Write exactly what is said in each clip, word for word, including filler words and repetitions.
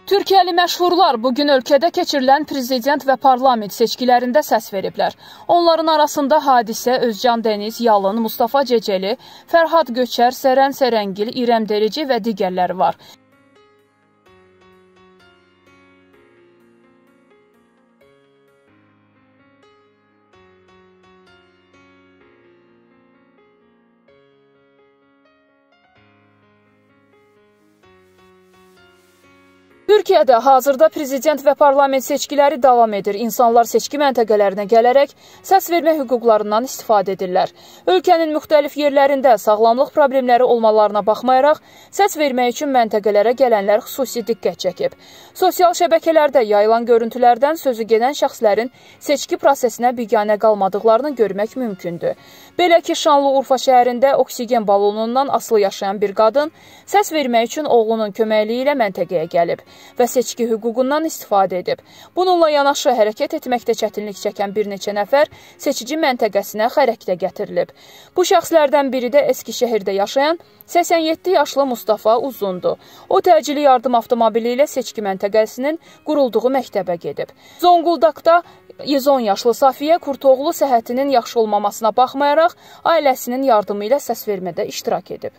Türkiyəli məşhurlar bugün ölkədə keçirilən prezident və parlament seçkilərində səs veriblər. Onların arasında Hadisə, Özcan Dəniz, Yalın, Mustafa Ceceli, Fərhad Göçər, Sərən Sərəngil, İrəm Derici və digərləri var. Türkiyədə hazırda prezident və parlament seçkiləri davam edir. İnsanlar seçki məntəqələrinə gələrək səs vermə hüquqlarından istifadə edirlər. Ölkənin müxtəlif yerlərində sağlamlıq problemləri olmalarına baxmayaraq, səs vermək üçün məntəqələrə gələnlər xüsusi diqqət çəkib. Sosial şəbəkələrdə yayılan görüntülərdən sözü gedən şəxslərin seçki prosesinə biganə qalmadıqlarını görmək mümkündür. Belə ki, Şanlıurfa şəhərində oksigen balonundan asılı yaşayan bir qadın səs vermək üçün oğlunun köməkliyi ilə məntəqəyə gəlib və seçki hüququndan istifadə edib. Bununla yanaşı hərəkət etməkdə çətinlik çəkən bir neçə nəfər seçici məntəqəsinə xərəkdə gətirilib. Bu şəxslərdən biri də Eskişehirdə yaşayan səksən yeddi yaşlı Mustafa Uzundur. O təcili yardım avtomobili ilə seçki məntəqəsinin qurulduğu məktəbə gedib. Zonguldakda yüz on yaşlı Safiyə Kurtoğlu səhhətinin yaxşı olmamasına baxmayaraq, ailəsinin yardımı ilə səs vermədə iştirak edib.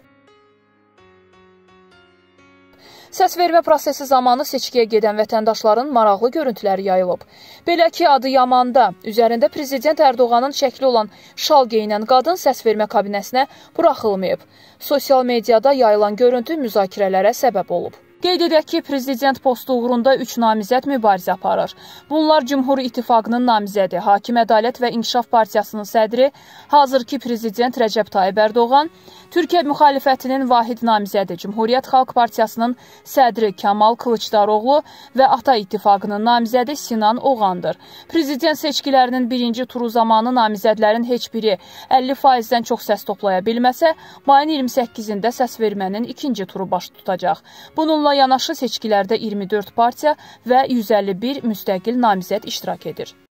Səsvermə prosesi zamanı seçkiyə gedən vətəndaşların maraqlı görüntüləri yayılıb. Belə ki, Adıyamanda üzərində Prezident Ərdoğanın şəkli olan şal geyinən qadın səsvermə kabinəsinə buraxılmayıb. Sosial mediada yayılan görüntü müzakirələrə səbəb olub. Qeyd edək ki, prezident postu uğrunda üç namizəd mübarizə aparır. Bunlar Cümhur İttifaqının namizədi, Hakim Ədalət və İnkişaf Partiyasının sədri, hazırki prezident Rəcəb Tayyib Ərdoğan, Türkiyə müxalifətinin vahid namizədi, Cümhuriyyət Xalq Partiyasının sədri Kamal Kılıçdaroğlu və Ata İttifaqının namizədi Sinan Oğandır. Prezident seçkilərinin birinci turu zamanı namizədlərin heç biri əlli faizdən çox səs toplaya bilməsə, mayın iyirmi səkkizində səs vermənin ikinci turu baş tutacaq. Bununla yanaşı seçkilərdə iyirmi dörd partiya və yüz əlli bir müstəqil namizəd iştirak edir.